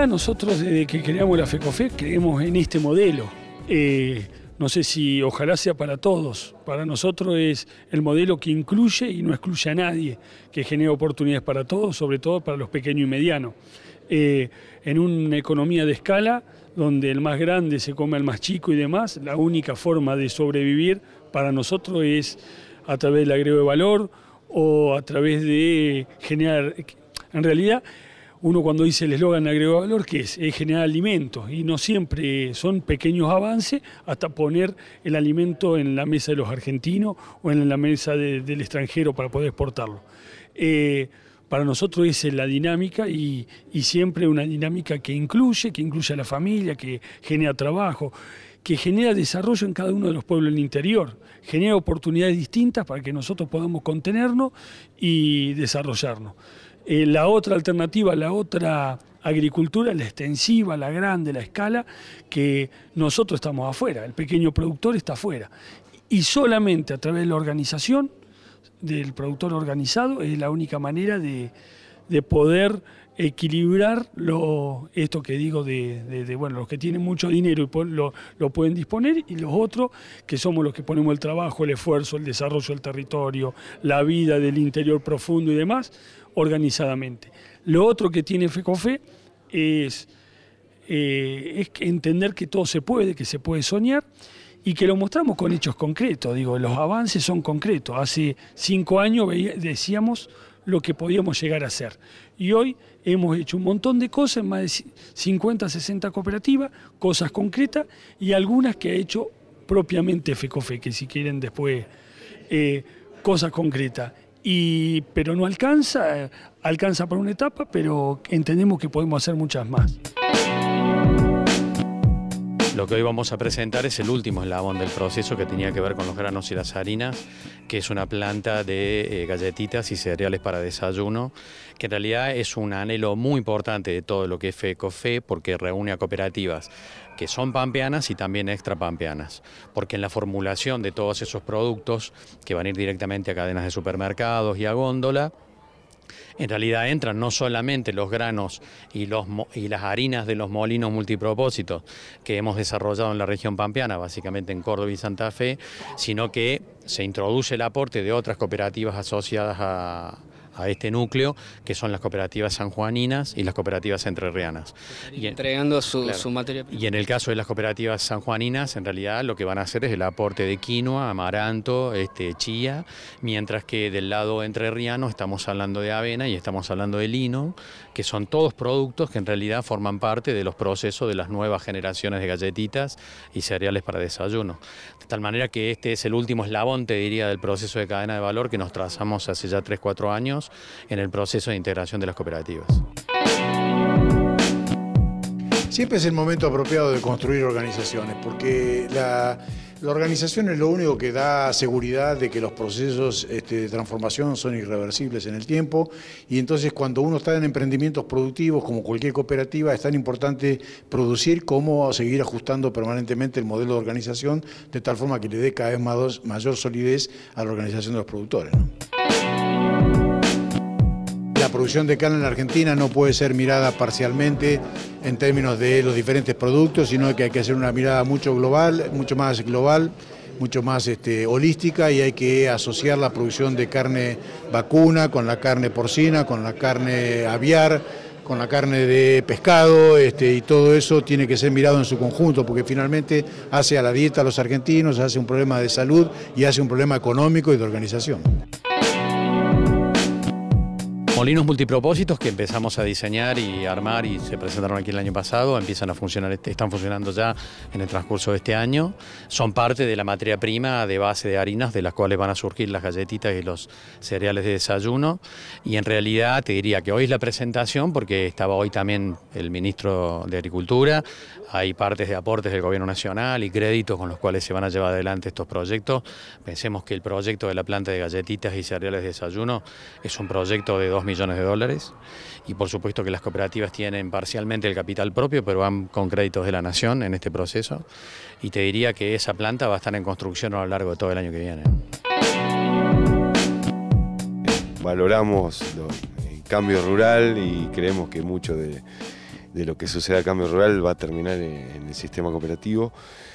realidad nosotros desde que creamos la FECOFE creemos en este modelo. No sé si ojalá sea para todos. Para nosotros es el modelo que incluye y no excluye a nadie, que genera oportunidades para todos, sobre todo para los pequeños y medianos. En una economía de escala, donde el más grande se come al más chico y demás, la única forma de sobrevivir para nosotros es a través del agrego de valor o a través de generar... En realidad, uno cuando dice el eslogan agrego de valor, ¿qué es? Es generar alimentos, y no siempre son pequeños avances hasta poner el alimento en la mesa de los argentinos o en la mesa del extranjero para poder exportarlo. Para nosotros esa es la dinámica y siempre una dinámica que incluye a la familia, que genera trabajo, que genera desarrollo en cada uno de los pueblos del interior, genera oportunidades distintas para que nosotros podamos contenernos y desarrollarnos. La otra alternativa, la otra agricultura, la extensiva, la grande, la escala, que nosotros estamos afuera, el pequeño productor está afuera. Y solamente a través de la organización, del productor organizado, es la única manera de poder equilibrar esto que digo bueno, los que tienen mucho dinero y lo pueden disponer, y los otros que somos los que ponemos el trabajo, el esfuerzo, el desarrollo del territorio, la vida del interior profundo y demás, organizadamente. Lo otro que tiene FECOFE es entender que todo se puede, que se puede soñar, y que lo mostramos con hechos concretos. Digo, los avances son concretos. Hace 5 años decíamos lo que podíamos llegar a hacer. Y hoy hemos hecho un montón de cosas, en más de 50, 60 cooperativas, cosas concretas, y algunas que ha hecho propiamente FECOFE, que si quieren después, cosas concretas. Pero no alcanza por una etapa, pero entendemos que podemos hacer muchas más. Lo que hoy vamos a presentar es el último eslabón del proceso, que tenía que ver con los granos y las harinas, que es una planta de galletitas y cereales para desayuno, que en realidad es un anhelo muy importante de todo lo que es FECOFE, porque reúne a cooperativas que son pampeanas y también extrapampeanas, porque en la formulación de todos esos productos que van a ir directamente a cadenas de supermercados y a góndola, en realidad entran no solamente los granos y las harinas de los molinos multipropósitos que hemos desarrollado en la región pampeana, básicamente en Córdoba y Santa Fe, sino que se introduce el aporte de otras cooperativas asociadas a este núcleo, que son las cooperativas sanjuaninas y las cooperativas entrerrianas. Y entregando su materia prima. Y en el caso de las cooperativas sanjuaninas, en realidad lo que van a hacer es el aporte de quinoa, amaranto, chía, mientras que del lado entrerriano estamos hablando de avena y estamos hablando de lino, que son todos productos que en realidad forman parte de los procesos de las nuevas generaciones de galletitas y cereales para desayuno. De tal manera que este es el último eslabón, te diría, del proceso de cadena de valor que nos trazamos hace ya 3-4 años en el proceso de integración de las cooperativas. Siempre es el momento apropiado de construir organizaciones, porque la organización es lo único que da seguridad de que los procesos de transformación son irreversibles en el tiempo, y entonces cuando uno está en emprendimientos productivos, como cualquier cooperativa, es tan importante producir como seguir ajustando permanentemente el modelo de organización, de tal forma que le dé cada vez mayor solidez a la organización de los productores, ¿no? La producción de carne en la Argentina no puede ser mirada parcialmente en términos de los diferentes productos, sino que hay que hacer una mirada mucho más global, mucho más holística, y hay que asociar la producción de carne vacuna con la carne porcina, con la carne aviar, con la carne de pescado, y todo eso tiene que ser mirado en su conjunto, porque finalmente hace a la dieta a los argentinos, hace un problema de salud y hace un problema económico y de organización. Molinos multipropósitos que empezamos a diseñar y armar y se presentaron aquí el año pasado, empiezan a funcionar, están funcionando ya en el transcurso de este año. Son parte de la materia prima de base de harinas de las cuales van a surgir las galletitas y los cereales de desayuno. Y en realidad te diría que hoy es la presentación porque estaba hoy también el ministro de Agricultura, hay partes de aportes del Gobierno Nacional y créditos con los cuales se van a llevar adelante estos proyectos. Pensemos que el proyecto de la planta de galletitas y cereales de desayuno es un proyecto de $2 millones, y por supuesto que las cooperativas tienen parcialmente el capital propio, pero van con créditos de la Nación en este proceso, y te diría que esa planta va a estar en construcción a lo largo de todo el año que viene. Valoramos el cambio rural y creemos que mucho de de lo que suceda acá en Cambio Rural va a terminar en el sistema cooperativo.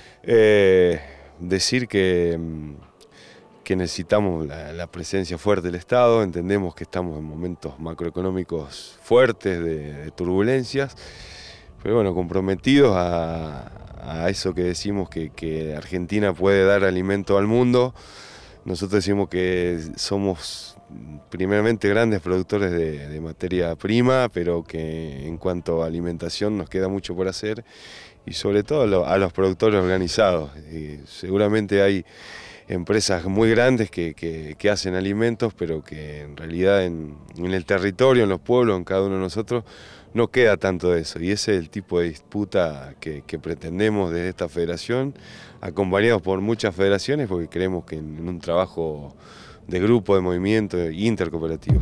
Decir que necesitamos la presencia fuerte del Estado, entendemos que estamos en momentos macroeconómicos fuertes de turbulencias, pero bueno, comprometidos a eso que decimos que Argentina puede dar alimento al mundo. Nosotros decimos que somos primeramente grandes productores de materia prima, pero que en cuanto a alimentación nos queda mucho por hacer, y sobre todo a los productores organizados. Y seguramente hay empresas muy grandes que hacen alimentos, pero que en realidad en el territorio, en los pueblos, en cada uno de nosotros, no queda tanto de eso. Y ese es el tipo de disputa que pretendemos desde esta federación, acompañados por muchas federaciones, porque creemos que en un trabajo de grupo, de movimiento intercooperativo.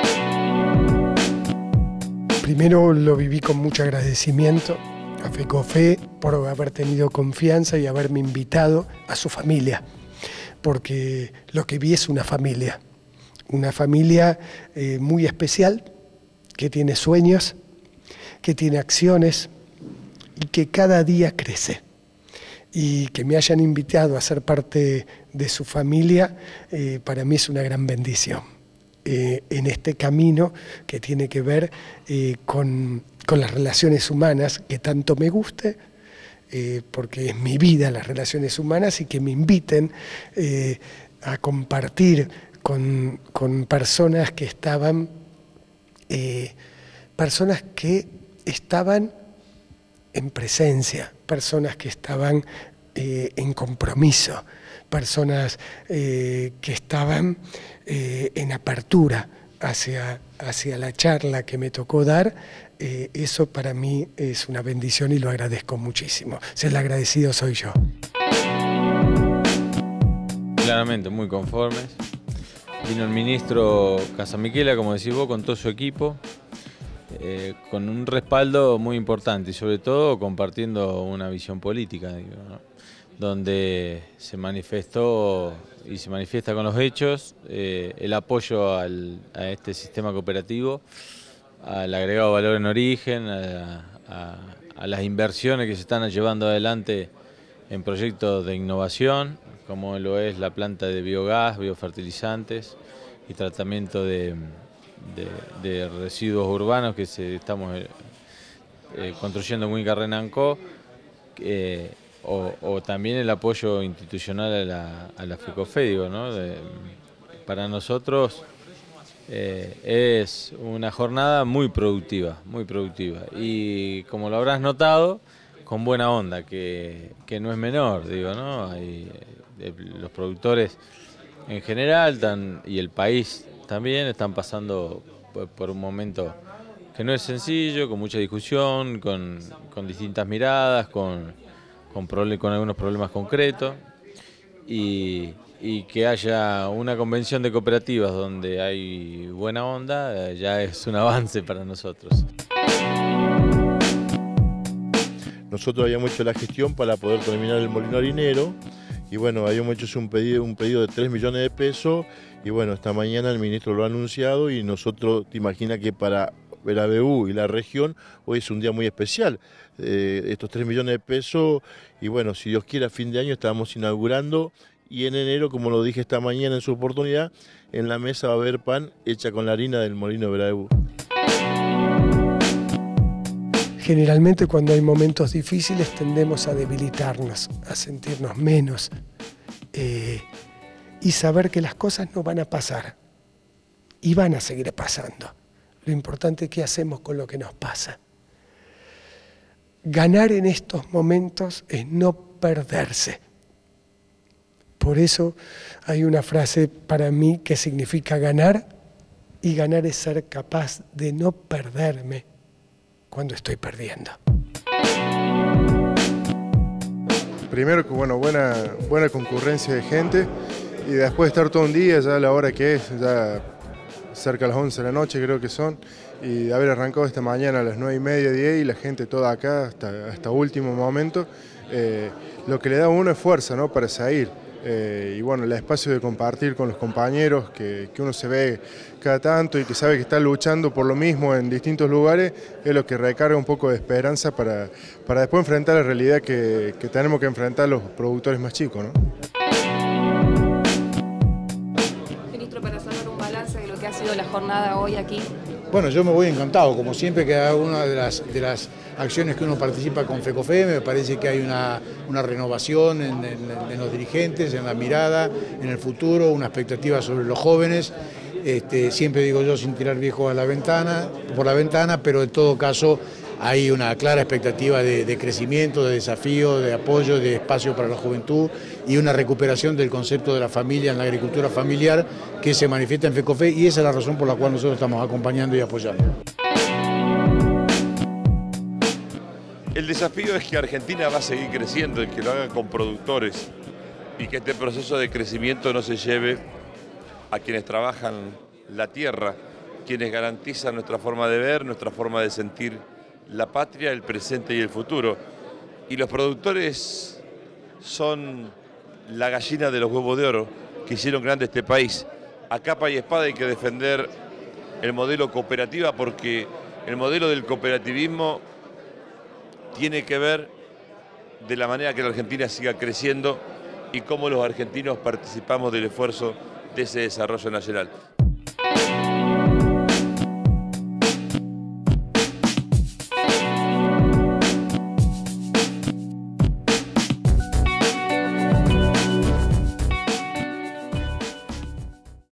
Primero lo viví con mucho agradecimiento a FECOFE por haber tenido confianza y haberme invitado a su familia, porque lo que vi es una familia muy especial, que tiene sueños, que tiene acciones y que cada día crece. Y que me hayan invitado a ser parte de su familia, para mí es una gran bendición. En este camino que tiene que ver con las relaciones humanas, que tanto me guste, porque es mi vida las relaciones humanas, y que me inviten a compartir con personas que estaban en presencia, personas que estaban en compromiso, personas que estaban en apertura hacia la charla que me tocó dar. Eso para mí es una bendición y lo agradezco muchísimo. El agradecido soy yo. Claramente, muy conformes. Vino el ministro Casamiquela, como decís vos, con todo su equipo, con un respaldo muy importante y sobre todo compartiendo una visión política, digo, ¿no? Donde se manifestó y se manifiesta con los hechos el apoyo a este sistema cooperativo, al agregado valor en origen, a las inversiones que se están llevando adelante en proyectos de innovación, como lo es la planta de biogás, biofertilizantes y tratamiento de residuos urbanos que estamos construyendo en Huincarrenanco, o también el apoyo institucional a la FECOFE, digo, ¿no? Para nosotros es una jornada muy productiva y, como lo habrás notado, con buena onda, que no es menor, digo, ¿no? Los productores en general y el país también están pasando por un momento que no es sencillo, con mucha discusión, con distintas miradas, con algunos problemas concretos, y que haya una convención de cooperativas donde hay buena onda, ya es un avance para nosotros. Nosotros habíamos hecho la gestión para poder terminar el molino harinero, y bueno, habíamos hecho un pedido de 3 millones de pesos, y bueno, esta mañana el ministro lo ha anunciado, y nosotros, te imaginas que para el ABU y la región hoy es un día muy especial, estos 3 millones de pesos, y bueno, si Dios quiere, a fin de año estábamos inaugurando, y en enero, como lo dije esta mañana en su oportunidad, en la mesa va a haber pan hecha con la harina del molino de ABU. Generalmente cuando hay momentos difíciles tendemos a debilitarnos, a sentirnos menos, y saber que las cosas no van a pasar y van a seguir pasando. Lo importante es qué hacemos con lo que nos pasa. Ganar en estos momentos es no perderse. Por eso hay una frase para mí que significa ganar, y ganar es ser capaz de no perderme cuando estoy perdiendo. Primero, bueno, buena concurrencia de gente, y después estar todo un día, ya a la hora que es, ya cerca de las 11 de la noche creo que son, y haber arrancado esta mañana a las 9:30, 10, y la gente toda acá hasta último momento, lo que le da a uno es fuerza, ¿no?, para seguir. y bueno, el espacio de compartir con los compañeros, que uno se ve cada tanto y que sabe que está luchando por lo mismo en distintos lugares, es lo que recarga un poco de esperanza para después enfrentar la realidad que tenemos que enfrentar los productores más chicos, ¿no? Ministro, para hacer un balance de lo que ha sido la jornada hoy aquí. Bueno, yo me voy encantado, como siempre que haga una de las acciones que uno participa con FECOFE, me parece que hay una renovación en los dirigentes, en la mirada, en el futuro, una expectativa sobre los jóvenes. Siempre digo yo, sin tirar viejos por la ventana, pero en todo caso hay una clara expectativa de crecimiento, de desafío, de apoyo, de espacio para la juventud y una recuperación del concepto de la familia en la agricultura familiar que se manifiesta en FECOFE, y esa es la razón por la cual nosotros estamos acompañando y apoyando. El desafío es que Argentina va a seguir creciendo y que lo haga con productores y que este proceso de crecimiento no se lleve a quienes trabajan la tierra, quienes garantizan nuestra forma de ver, nuestra forma de sentir la patria, el presente y el futuro. Y los productores son la gallina de los huevos de oro que hicieron grande este país. A capa y espada hay que defender el modelo cooperativa, porque el modelo del cooperativismo tiene que ver de la manera que la Argentina siga creciendo y cómo los argentinos participamos del esfuerzo de ese desarrollo nacional.